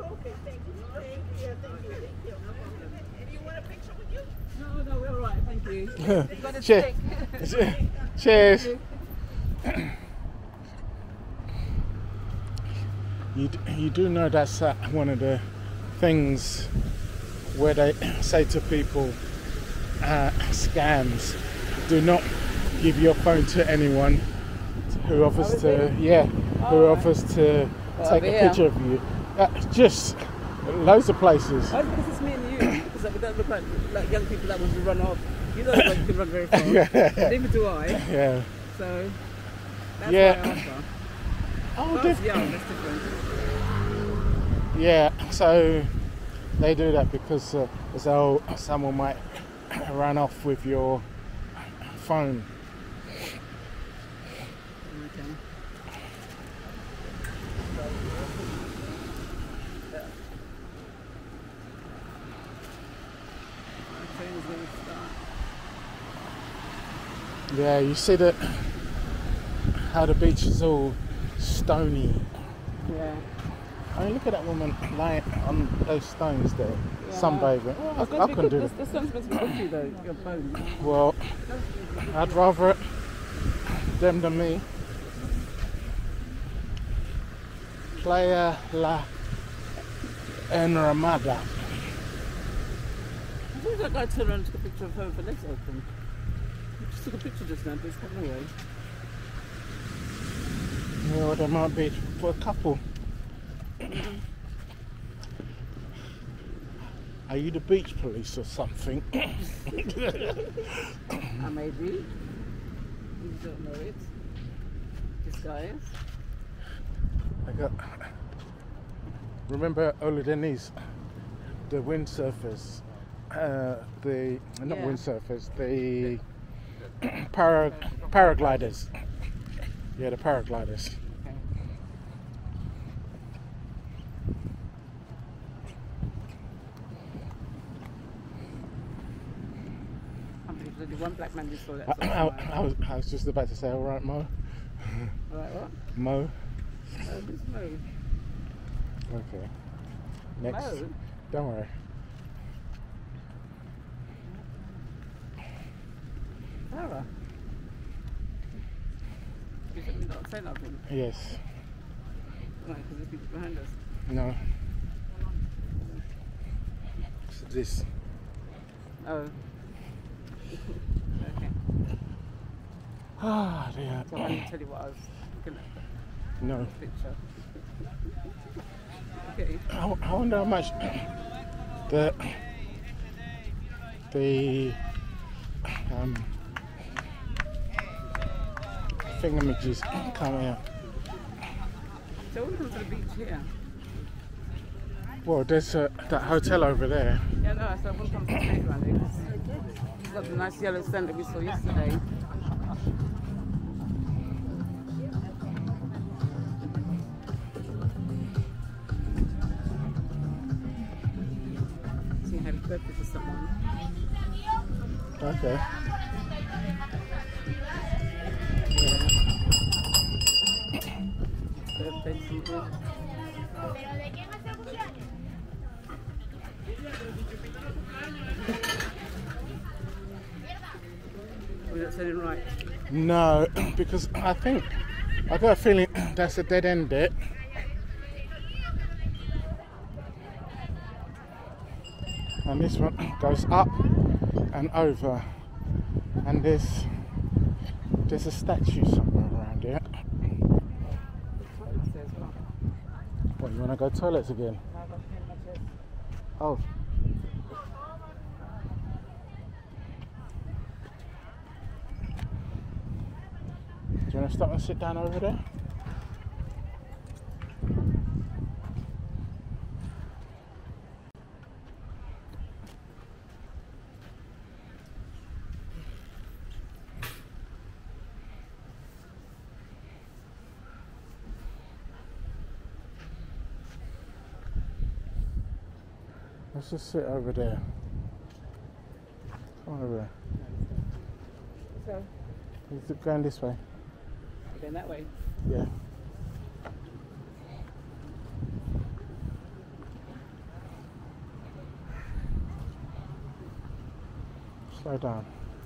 okay. Thank you. Thank you. Thank you. Thank you. No problem. Do you want a picture with you? No, we're all right. Thank you. Got a Cheers. stick. Cheers. You do know that's one of the things where they say to people, scams, do not give your phone to anyone who offers who offers to take a picture of you. Just loads of places. Oh, because it's me and you. Because we don't look like young people that want to run off. You don't look like you can run very fast. Neither do I. Yeah. So that's why I asked her. Oh, that's young. That's different. Yeah. So they do that because as though someone might run off with your phone. Okay. Yeah, you see that how the beach is all stony. Yeah. I mean, look at that woman lying on those stones there, sunbathing. Oh, I couldn't do that. The sun's meant to be good for you though, your bones. Well, I'd rather them than me. Playa La Enramada. I think that guy turned around and took a picture of her with her legs open. He just took a picture just now, but it's gone away. Well, there might be for a couple. Are you the beach police or something? I may be. You don't know it. Disguise. I got. Remember Ola Denise, the windsurfers, not windsurfers, the paragliders. Yeah, the paragliders. One black man just saw that. I was just about to say, all right, Mo. All right, what? Mo. Oh, who's Mo? Okay. Next. Mo? Don't worry. Sarah? You said me not to say nothing? Yes. Right, because there's people behind us. No. It's this. Oh. Okay. Ah, dear. So I didn't tell you what I was looking at. No. Picture. Okay. I wonder how much the thingamages come out. So we come to the beach here. Well, there's that hotel over there. Yeah, no, so we'll come to the playground. It's got the nice yellow sand that we saw yesterday. See, happy birthday to someone. Okay. Birthday to someone. Was that saying right? No, because I got a feeling that's a dead end bit. And this one goes up and over, and there's a statue somewhere around here. What, you want to go toilets again? Oh. Do you want to stop and sit down over there? Let's just sit over there. Come on over there. So, Is it going this way? going that way. Yeah. Slow down.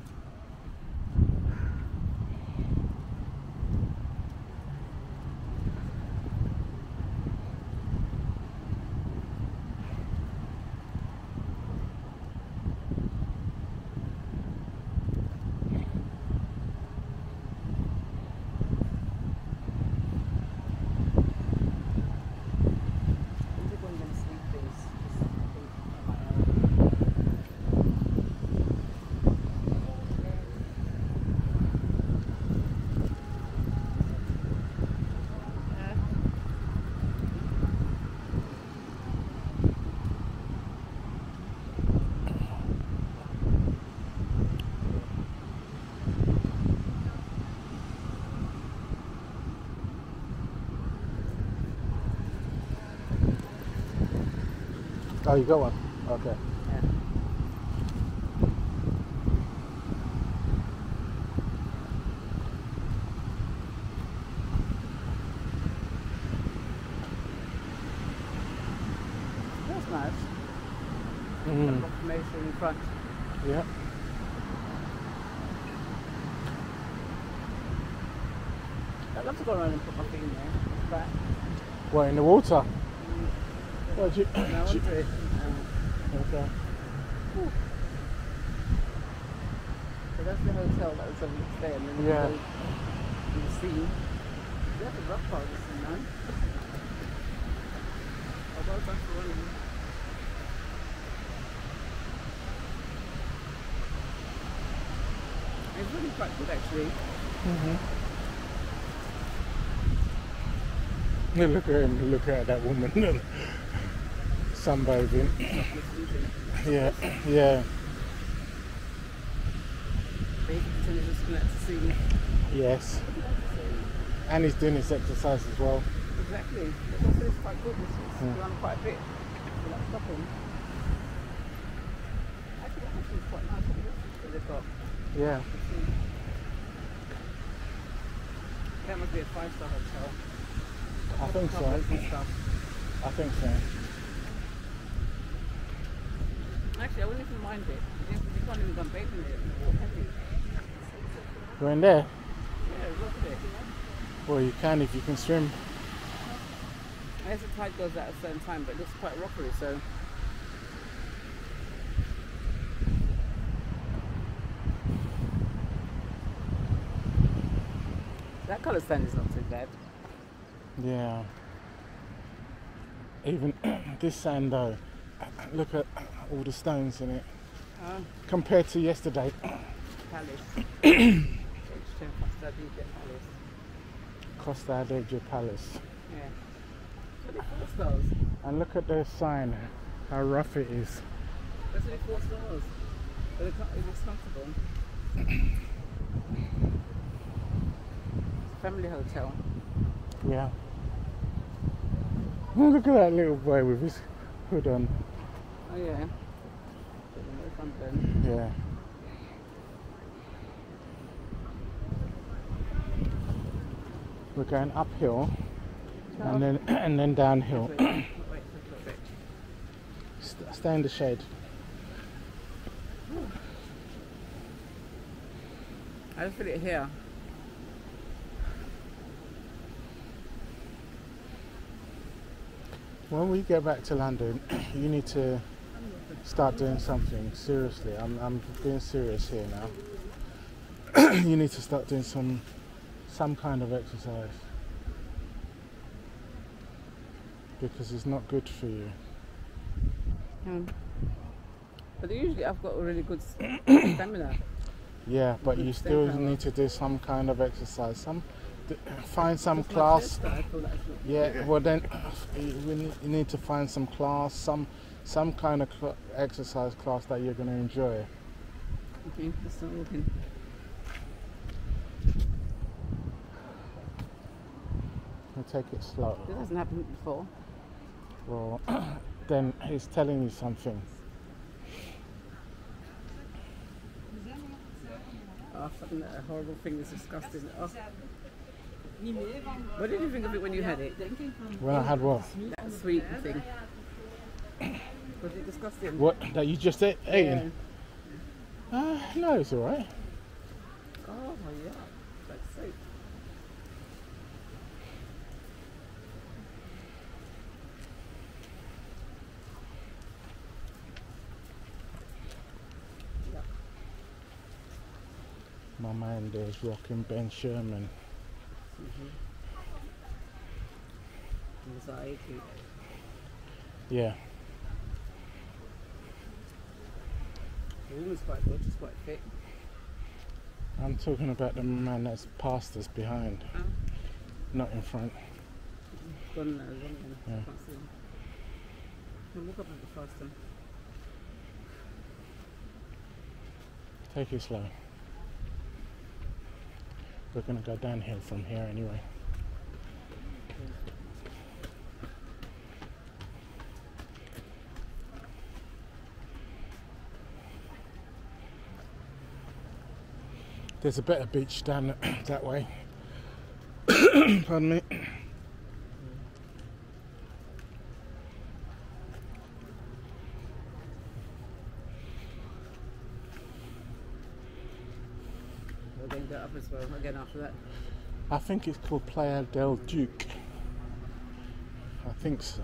Oh, you got one? Okay. Yeah. That's nice. Mm. Proclamation in front. Yeah. I'd love to go around and put my feet in there. But What, in the water? What do you? no, I want to do it. Okay. So that's the hotel that was over there, and then Yeah. you go to the sea. That's a rough part of the sea, man. Oh, well done for running. It's really quite good, actually. Look at him, look at that woman sunbathing. Yeah, yeah, Maybe pretend just looking at the sea. yes. And he's doing his exercise as well. Exactly. But also it's quite good. It's run quite a bit without stopping. Actually, that house is quite nice. That they've got. Yeah. That must be a 5-star hotel. I think so. Covers and stuff. I think so. Actually, I wouldn't even mind it. You can't even go and bathe in it. Can you? Go in there? Yeah, look at it. Well, you can if you can swim. I guess the tide goes at a certain time, but it looks quite rockery, so. That colour sand is not too bad. Yeah. Even this sand though, look at all the stones in it. Compared to yesterday. Palace. H10 Costa Adeje Palace. Costa Adeje Palace. Yeah. Look at 4 stars. And look at the sign, how rough it is. That's only 4 stars. But it looks comfortable. It's a family hotel. Yeah. Oh, look at that little boy with his hood on. Oh yeah. No sunburn. Yeah. We're going uphill and then downhill. Wait. Stay in the shade. I just feel it here. When we get back to London, you need to start doing something. Seriously, I'm being serious here now. You need to start doing some kind of exercise because it's not good for you. But usually I've got a really good stamina. Yeah, but you still stamina. need to do some kind of exercise. Find some It's my class. chest that I feel that it's not Yeah, good. well then you need to find some class, some kind of exercise class that you're going to enjoy. Okay, let's start walking. And take it slow. This hasn't happened before. Well, then he's telling you something. Oh, fucking that horrible thing is disgusting. Oh. What did you think of it when you had it? When I had what? That sweet thing. Was it disgusting? What that you just ate? Yeah. No, it's alright. Oh yeah, like soap. Yeah. My mind is rocking Ben Sherman. Anxiety. Yeah. The woman's quite good, she's quite fit. I'm talking about the man that's past us behind, Oh. not in front. Gone now, gone now. Yeah. I can't see him. Can walk up a bit faster. Take it slow. We're going to go downhill from here anyway. There's a better beach down that way. Pardon me. We're going to go up as well again after that. I think it's called Playa del Duque. I think so.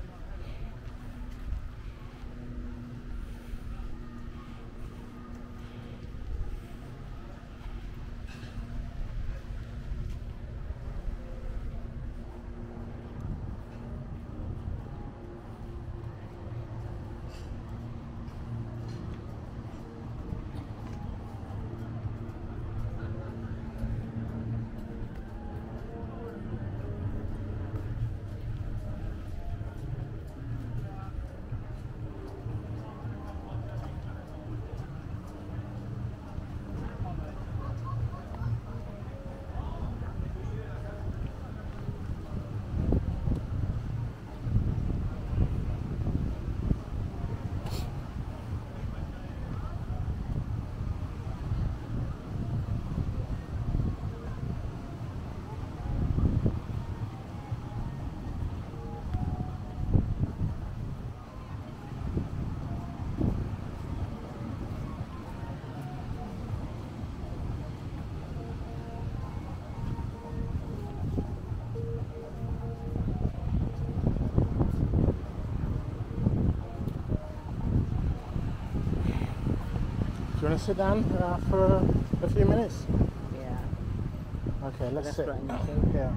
Do you want to sit down for a few minutes? Yeah. Okay, let's sit. Restaurant in the shade. Yeah.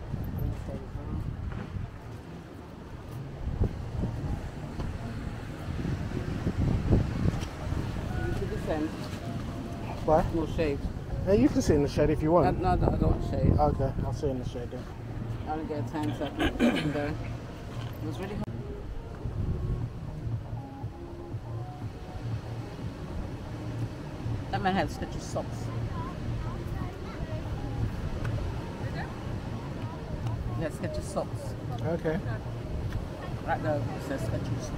You could descend. Why? No shade. Yeah, you can sit in the shade if you want. No, I don't want shade. Okay, I'll sit in the shade then. I only get a tan so I can get from there. It was really hot. That man had sketchy socks. He had sketchy socks. Okay. Right there, it says sketches.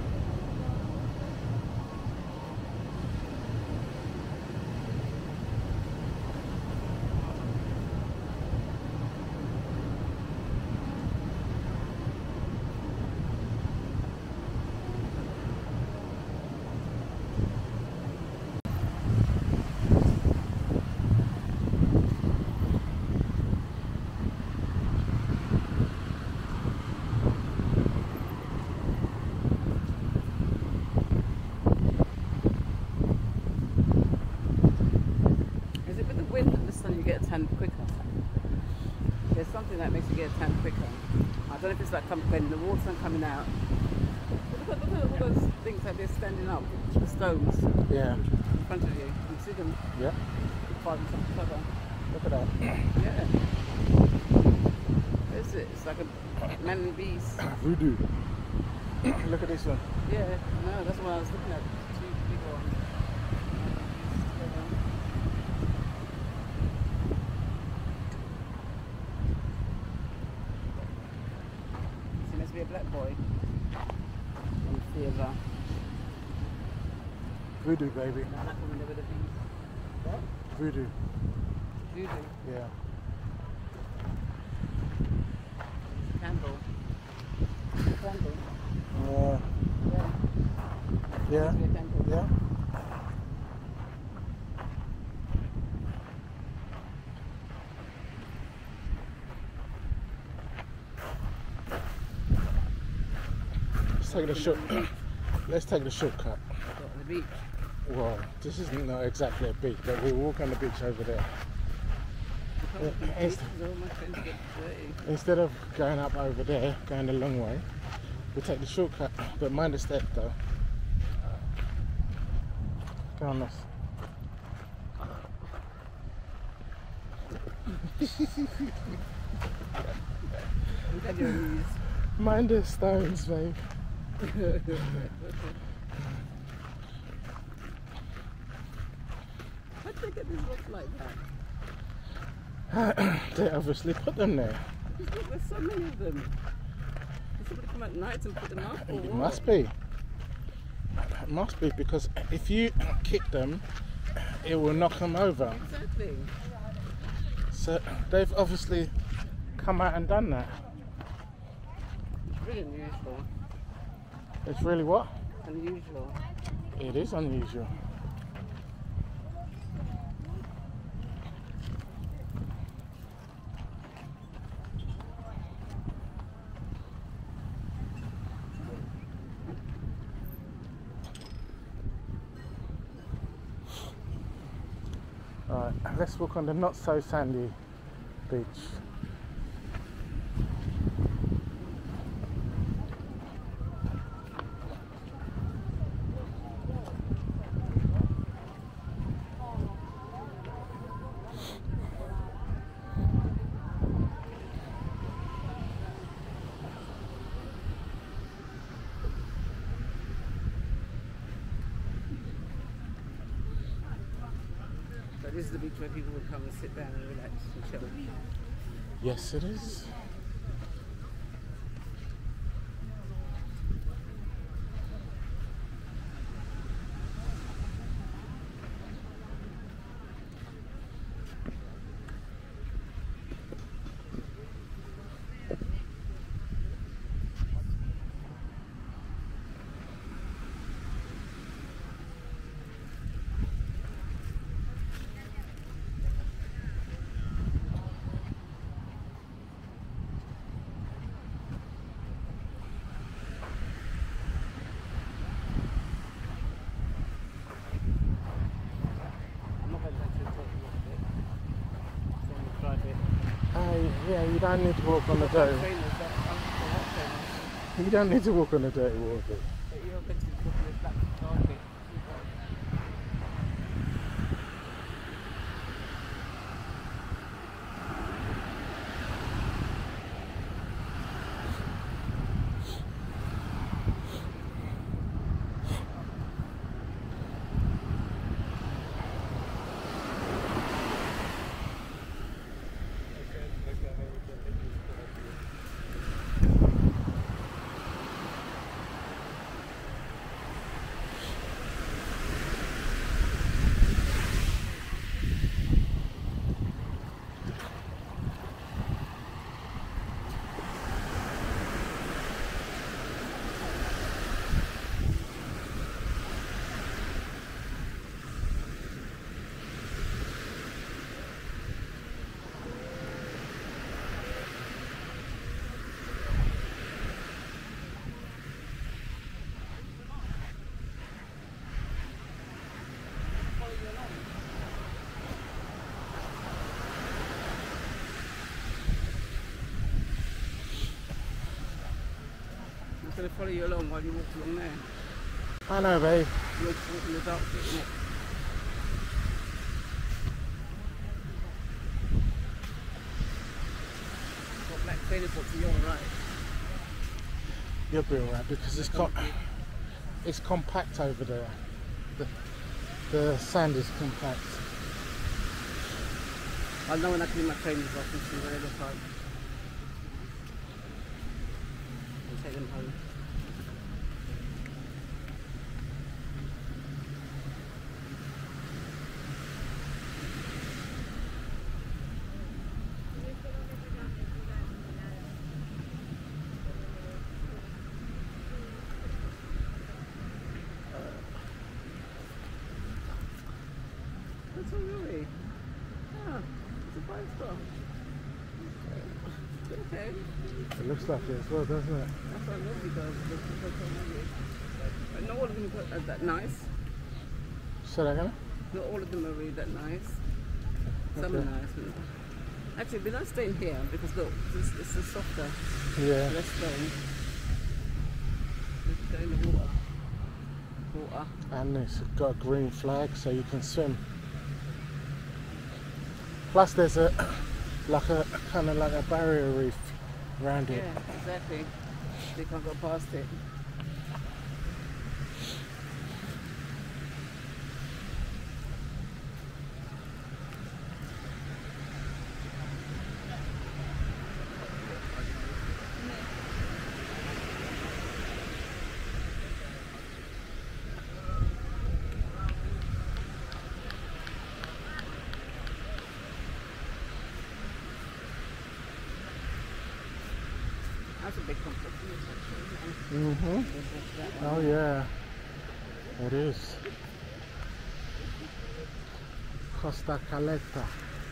Is it with the wind and the sun you get a tan quicker? There's something that makes you get a tan quicker. I don't know if it's like when the water's not coming out. Look at all those things that they're standing up, the stones Yeah. in front of you. You see them Yeah. fighting each other. Look at that. Yeah. What is it? It's like a man and beast. Voodoo. Look at this one. Yeah, no, that's what I was looking at. Two big ones. He must be a black boy. In theatre. Voodoo, baby. I like women with a beast. What? Voodoo. Voodoo. Yeah. Candle. Candle. Yeah. Yeah. Yeah. Must be a candle. Yeah. take the short. Let's take the shortcut. Got on the beach. Well, this isn't not exactly a beach, but we'll walk on the beach over there. Instead of going up over there, going a long way, we'll take the shortcut. But mind the step though. Go on, this. Mind the stones, babe. How'd they get these rocks like that? They obviously put them there. Look, there's so many of them. Did somebody come at night and put them up? Or It what? must be. It must be, because if you kick them, it will knock them over. Exactly. So they've obviously come out and done that. It's really unusual. It's really what? Unusual. It is unusual. Alright, let's walk on the not so sandy beach. So this is the beach where people would come and sit down and relax and chill. Yes, it is. Yeah, you don't need to walk on the dirty. You don't need to walk on the dirty water. I'm going to follow you along while you walk along there. I know, babe. You're just walking the dark bit, isn't it? Got black tennis boots, you're alright. You'll be alright, because it's compact over there. The sand is compact. I know when I clean my trainers off and see what they look like. And take them home. That's all really. Yeah, it's a 5-star. Okay. It looks like it as well, doesn't it? That's what I normally does. But not all of them are that nice. Say that again? Not all of them are really that nice. Some Okay. are nice. But actually, it'd be nice staying here because look, it's a softer, Yeah. less stone. Let's go in the water. Water. And it's got a green flag so you can swim. Plus there's a like a kind of like a barrier reef around it. Yeah, exactly. They can't go past it. That's a big comfort for you, actually. Oh yeah, it is. Costa Caleta.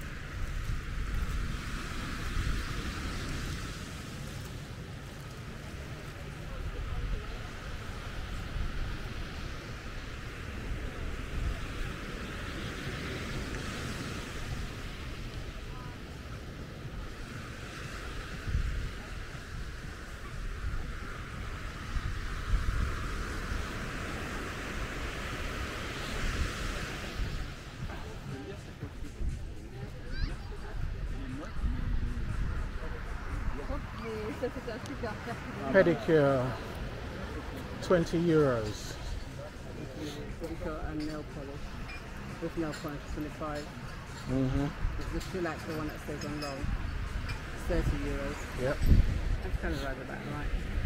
Pedicure, €20. Pedicure and nail polish. With nail polish, 25. The shellac, the one that stays on long, €30. Yep. That's kind of right about right.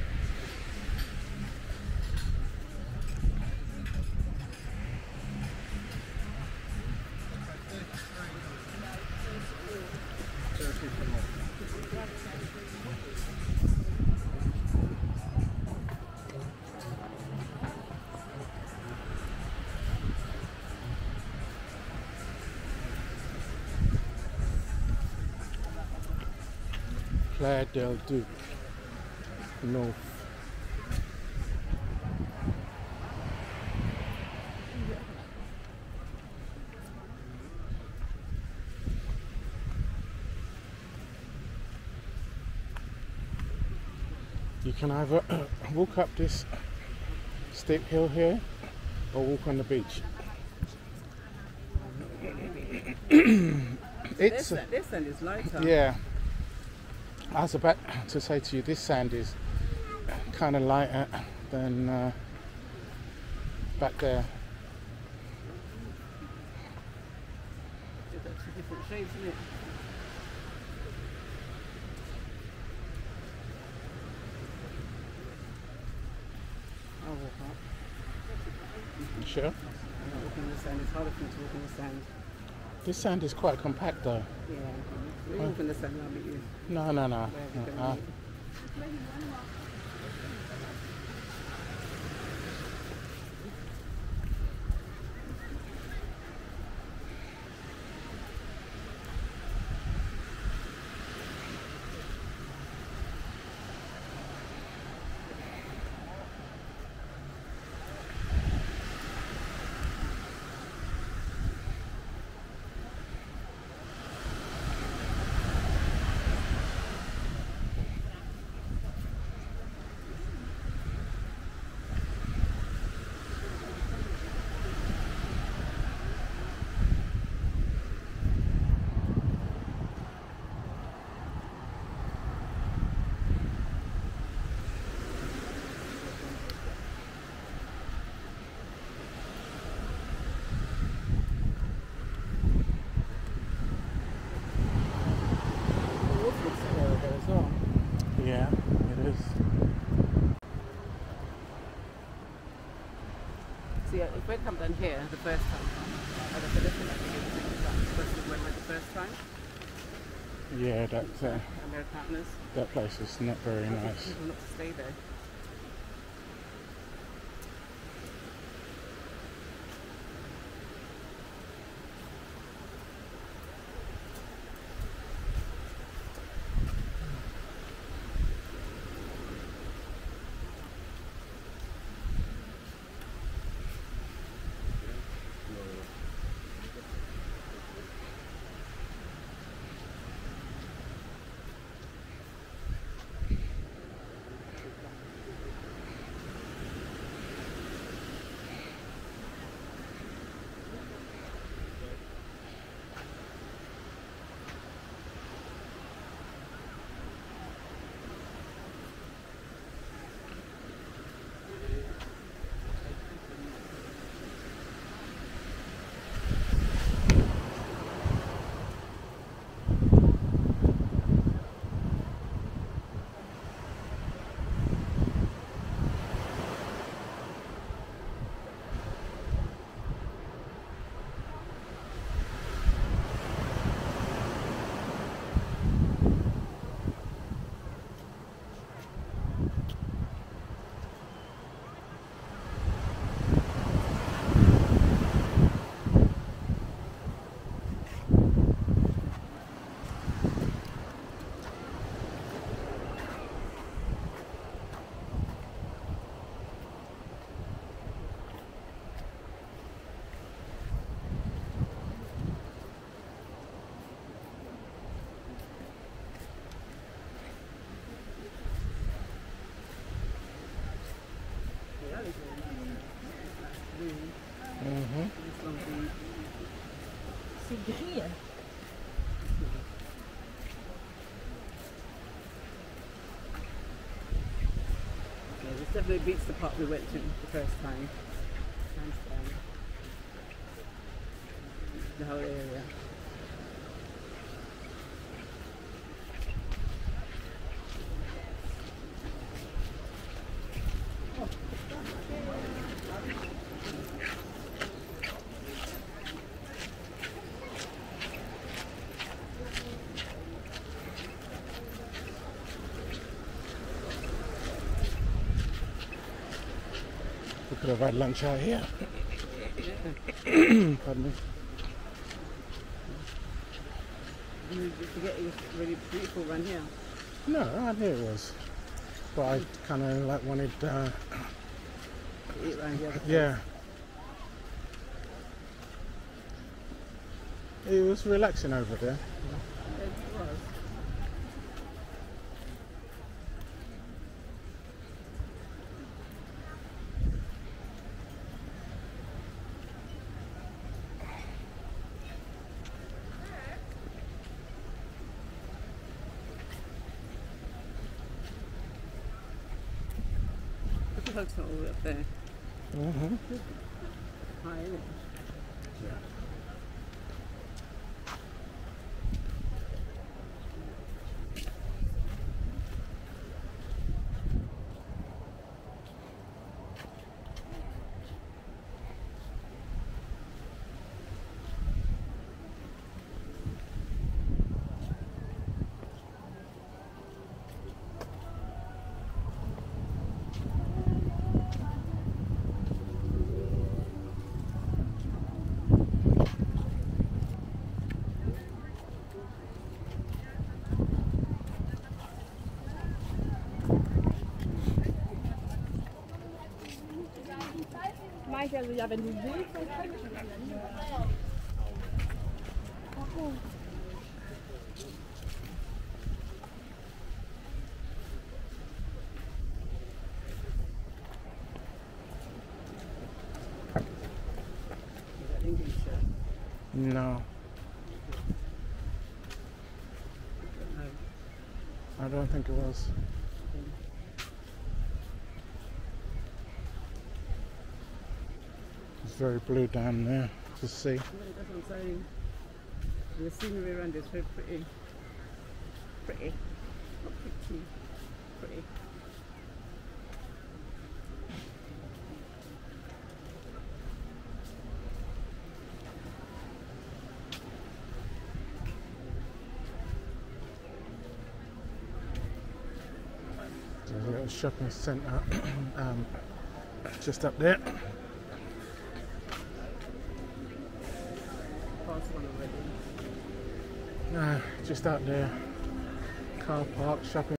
Playa del Duque, North. You can either walk up this steep hill here or walk on the beach. It's This end is lighter. yeah. I was about to say to you, this sand is kind of lighter than back there. It's got two different shades, isn't it? I'll walk up. Sure. I'm not walking in the sand. It's harder for me to walk in the sand. This sand is quite compact though. Yeah. We walk in the sand, I'll meet you. No. Where are we going to meet? Yeah, it is. See, if we come down here the first time, I'd have to listen at the person who went like the first time, Yeah, and their partners. that place is not very nice. People not to stay there. here. Yeah, this definitely beats the park we went to the first time. Hands down. The whole area. We could have had lunch out here. Yeah. Pardon me. You forget it was really beautiful around here. No, I knew it was. But I kind of like wanted, Eat around here. yeah. It was relaxing over there. It was. Look at the hotel all the way up there. Mm-hmm. High, isn't it? Also, ja, wenn du willst, dann kann ich das. Warum? No, I don't think it was. It's very blue down there to see. That's what I'm saying. The scenery around is very pretty. Pretty. Not pretty. Pretty. There's a little shopping centre just up there. Past one already. No, just up there. Car park, shopping.